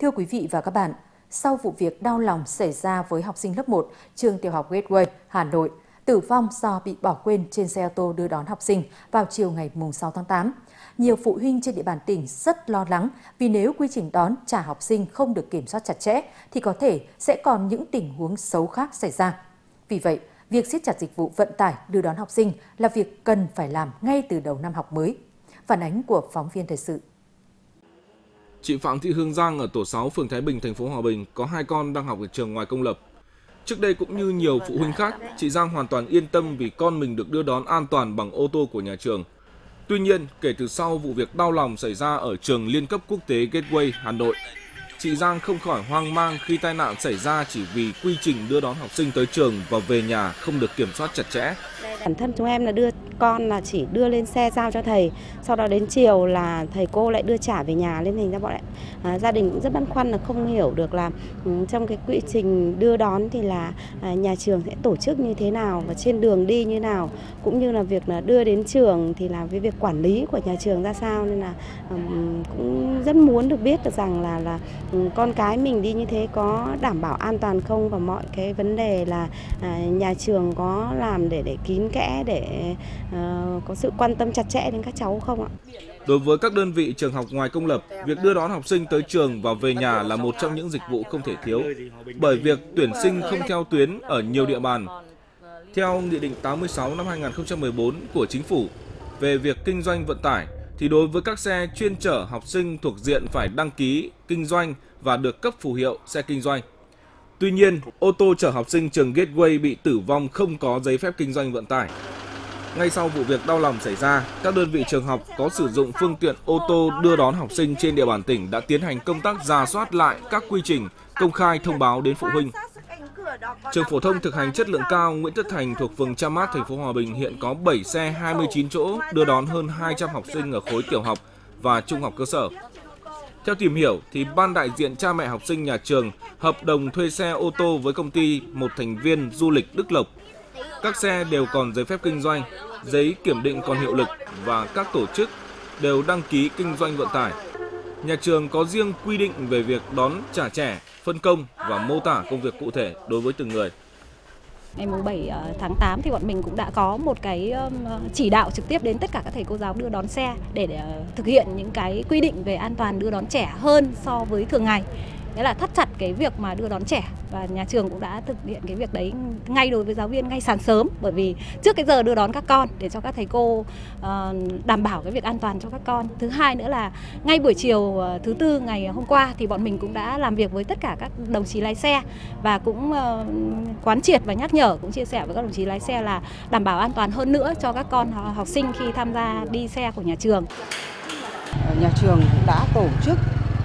Thưa quý vị và các bạn, sau vụ việc đau lòng xảy ra với học sinh lớp 1 trường tiểu học Gateway, Hà Nội, tử vong do bị bỏ quên trên xe ô tô đưa đón học sinh vào chiều ngày 6 tháng 8, nhiều phụ huynh trên địa bàn tỉnh rất lo lắng vì nếu quy trình đón trả học sinh không được kiểm soát chặt chẽ thì có thể sẽ còn những tình huống xấu khác xảy ra. Vì vậy, việc siết chặt dịch vụ vận tải đưa đón học sinh là việc cần phải làm ngay từ đầu năm học mới. Phản ánh của phóng viên thời sự. Chị Phạm Thị Hương Giang ở tổ 6 phường Thái Bình, thành phố Hòa Bình có 2 con đang học ở trường ngoài công lập. Trước đây cũng như nhiều phụ huynh khác, chị Giang hoàn toàn yên tâm vì con mình được đưa đón an toàn bằng ô tô của nhà trường. Tuy nhiên, kể từ sau vụ việc đau lòng xảy ra ở trường liên cấp quốc tế Gateway, Hà Nội, chị Giang không khỏi hoang mang khi tai nạn xảy ra chỉ vì quy trình đưa đón học sinh tới trường và về nhà không được kiểm soát chặt chẽ. Bản thân chúng em là đưa con là chỉ đưa lên xe giao cho thầy, sau đó đến chiều là thầy cô lại đưa trả về nhà, nên thành ra bọn gia đình cũng rất băn khoăn là không hiểu được là trong cái quy trình đưa đón thì là nhà trường sẽ tổ chức như thế nào và trên đường đi như nào, cũng như là việc là đưa đến trường thì là với việc quản lý của nhà trường ra sao, nên là cũng rất muốn được biết được rằng là con cái mình đi như thế có đảm bảo an toàn không, và mọi cái vấn đề là nhà trường có làm để kín kẽ để có sự quan tâm chặt chẽ đến các cháu không ạ? Đối với các đơn vị trường học ngoài công lập, việc đưa đón học sinh tới trường và về nhà là một trong những dịch vụ không thể thiếu, bởi việc tuyển sinh không theo tuyến ở nhiều địa bàn. Theo Nghị định 86 năm 2014 của Chính phủ về việc kinh doanh vận tải, thì đối với các xe chuyên chở học sinh thuộc diện phải đăng ký kinh doanh và được cấp phù hiệu xe kinh doanh. Tuy nhiên, ô tô chở học sinh trường Gateway bị tử vong không có giấy phép kinh doanh vận tải. Ngay sau vụ việc đau lòng xảy ra, các đơn vị trường học có sử dụng phương tiện ô tô đưa đón học sinh trên địa bàn tỉnh đã tiến hành công tác rà soát lại các quy trình, công khai thông báo đến phụ huynh. Trường phổ thông thực hành chất lượng cao Nguyễn Tất Thành thuộc phường Cha Mát, thành phố Hòa Bình hiện có 7 xe 29 chỗ đưa đón hơn 200 học sinh ở khối tiểu học và trung học cơ sở. Theo tìm hiểu, thì ban đại diện cha mẹ học sinh nhà trường hợp đồng thuê xe ô tô với công ty một thành viên du lịch Đức Lộc. Các xe đều còn giấy phép kinh doanh, giấy kiểm định còn hiệu lực và các tổ chức đều đăng ký kinh doanh vận tải. Nhà trường có riêng quy định về việc đón trả trẻ, phân công và mô tả công việc cụ thể đối với từng người. Ngày 7 tháng 8 thì bọn mình cũng đã có một cái chỉ đạo trực tiếp đến tất cả các thầy cô giáo đưa đón xe để thực hiện những cái quy định về an toàn đưa đón trẻ hơn so với thường ngày. Đấy là thắt chặt cái việc mà đưa đón trẻ, và nhà trường cũng đã thực hiện cái việc đấy ngay đối với giáo viên ngay sáng sớm, bởi vì trước cái giờ đưa đón các con để cho các thầy cô đảm bảo cái việc an toàn cho các con. Thứ hai nữa là ngay buổi chiều thứ Tư ngày hôm qua thì bọn mình cũng đã làm việc với tất cả các đồng chí lái xe và cũng quán triệt và nhắc nhở, cũng chia sẻ với các đồng chí lái xe là đảm bảo an toàn hơn nữa cho các con học sinh khi tham gia đi xe của nhà trường. Nhà trường cũng đã tổ chức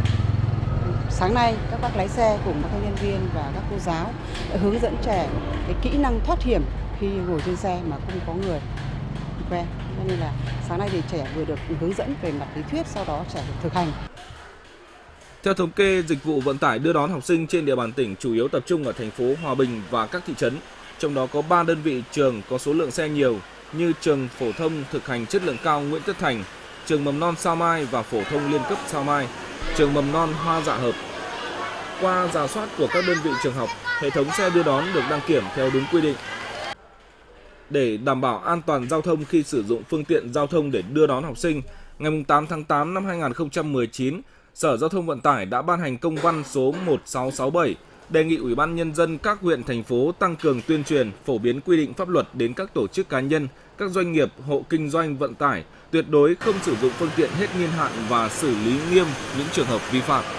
sáng nay các bác lái xe cùng các nhân viên và các cô giáo đã hướng dẫn trẻ cái kỹ năng thoát hiểm khi ngồi trên xe mà không có người quen. Nên là sáng nay thì trẻ vừa được hướng dẫn về mặt lý thuyết, sau đó trẻ được thực hành. Theo thống kê, dịch vụ vận tải đưa đón học sinh trên địa bàn tỉnh chủ yếu tập trung ở thành phố Hòa Bình và các thị trấn. Trong đó có 3 đơn vị trường có số lượng xe nhiều như trường phổ thông thực hành chất lượng cao Nguyễn Tất Thành, trường mầm non Sao Mai và phổ thông liên cấp Sao Mai, trường mầm non Hoa Dạ Hợp. Qua rà soát của các đơn vị trường học, hệ thống xe đưa đón được đăng kiểm theo đúng quy định. Để đảm bảo an toàn giao thông khi sử dụng phương tiện giao thông để đưa đón học sinh, ngày 8 tháng 8 năm 2019, Sở Giao thông Vận tải đã ban hành công văn số 1667 đề nghị Ủy ban Nhân dân các huyện, thành phố tăng cường tuyên truyền, phổ biến quy định pháp luật đến các tổ chức cá nhân, các doanh nghiệp, hộ kinh doanh vận tải, tuyệt đối không sử dụng phương tiện hết niên hạn và xử lý nghiêm những trường hợp vi phạm.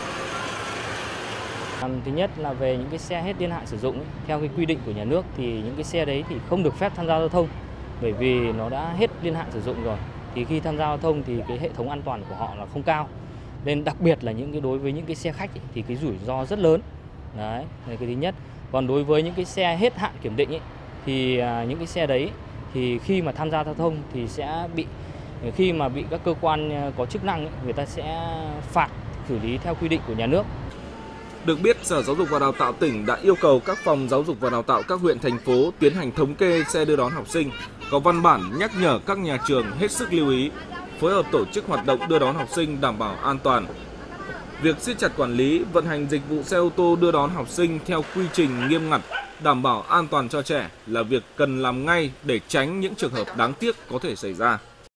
Thứ nhất là về những cái xe hết niên hạn sử dụng theo cái quy định của nhà nước thì những cái xe đấy thì không được phép tham gia giao thông, bởi vì nó đã hết niên hạn sử dụng rồi. Thì khi tham gia giao thông thì cái hệ thống an toàn của họ là không cao. Nên đặc biệt là đối với những cái xe khách thì cái rủi ro rất lớn. Đấy, là cái thứ nhất. Còn đối với những cái xe hết hạn kiểm định thì những cái xe đấy thì khi mà tham gia giao thông thì sẽ khi mà bị các cơ quan có chức năng người ta sẽ phạt xử lý theo quy định của nhà nước. Được biết, Sở Giáo dục và Đào tạo tỉnh đã yêu cầu các phòng giáo dục và đào tạo các huyện, thành phố tiến hành thống kê xe đưa đón học sinh, có văn bản nhắc nhở các nhà trường hết sức lưu ý, phối hợp tổ chức hoạt động đưa đón học sinh đảm bảo an toàn. Việc siết chặt quản lý, vận hành dịch vụ xe ô tô đưa đón học sinh theo quy trình nghiêm ngặt, đảm bảo an toàn cho trẻ là việc cần làm ngay để tránh những trường hợp đáng tiếc có thể xảy ra.